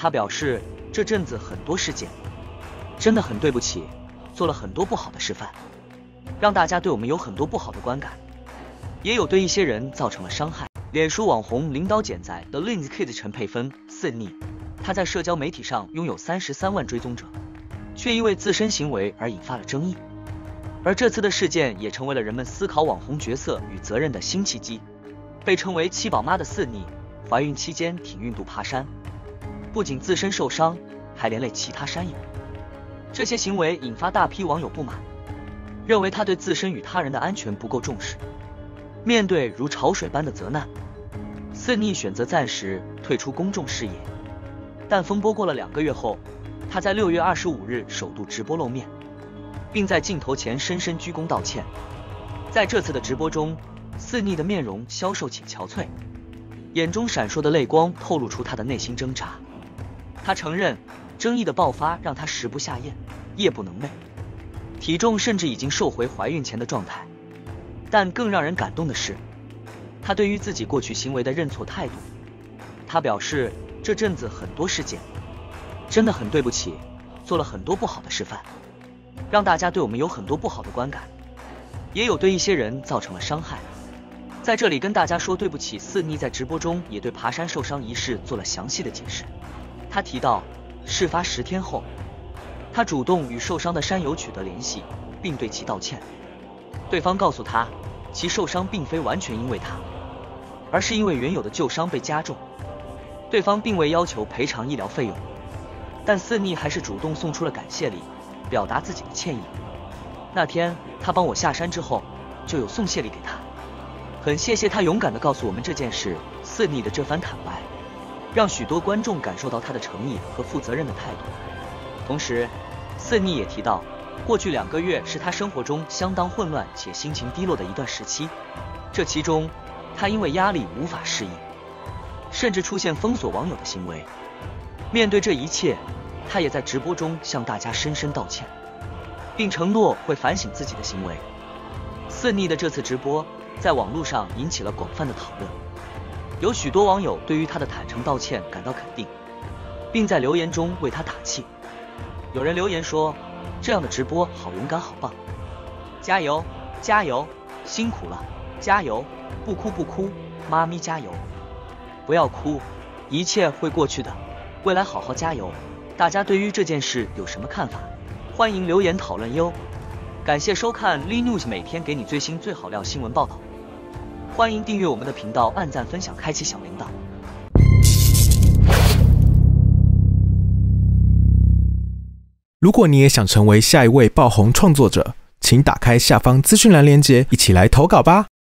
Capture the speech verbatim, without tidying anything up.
他表示，这阵子很多事件，真的很对不起，做了很多不好的示范，让大家对我们有很多不好的观感，也有对一些人造成了伤害。脸书网红领导剪仔的 Lins Kid 陈佩芬四逆，他在社交媒体上拥有三十三万追踪者，却因为自身行为而引发了争议。而这次的事件也成为了人们思考网红角色与责任的新契机。被称为七宝妈的四逆，怀孕期间挺孕肚爬山，不仅自身受伤，还连累其他山友。这些行为引发大批网友不满，认为他对自身与他人的安全不够重视。面对如潮水般的责难，四逆选择暂时退出公众视野。但风波过了两个月后，他在六月二十五日首度直播露面，并在镜头前深深鞠躬道歉。在这次的直播中，四逆的面容消瘦且憔悴，眼中闪烁的泪光透露出他的内心挣扎。他承认，争议的爆发让他食不下咽，夜不能寐，体重甚至已经瘦回怀孕前的状态。但更让人感动的是，他对于自己过去行为的认错态度。他表示，这阵子很多事件，真的很对不起，做了很多不好的示范，让大家对我们有很多不好的观感，也有对一些人造成了伤害。在这里跟大家说对不起。四逆在直播中也对爬山受伤一事做了详细的解释。他提到，事发十天后，他主动与受伤的山友取得联系，并对其道歉。对方告诉他，其受伤并非完全因为他，而是因为原有的旧伤被加重。对方并未要求赔偿医疗费用，但四逆还是主动送出了感谢礼，表达自己的歉意。那天他帮我下山之后，就有送谢礼给他，很谢谢他勇敢地告诉我们这件事。四逆的这番坦白，让许多观众感受到他的诚意和负责任的态度。同时，四逆也提到，过去两个月是他生活中相当混乱且心情低落的一段时期，这其中他因为压力无法适应，甚至出现封锁网友的行为。面对这一切，他也在直播中向大家深深道歉，并承诺会反省自己的行为。四逆的这次直播在网络上引起了广泛的讨论，有许多网友对于他的坦诚道歉感到肯定，并在留言中为他打气。有人留言说，这样的直播好勇敢好棒，加油加油，辛苦了，加油，不哭不哭，妈咪加油，不要哭，一切会过去的，未来好好加油。大家对于这件事有什么看法？欢迎留言讨论哟。感谢收看 Lee News， 每天给你最新最好料新闻报道。欢迎订阅我们的频道，按赞分享，开启小铃铛。 如果你也想成为下一位爆红创作者，请打开下方资讯栏连结，一起来投稿吧。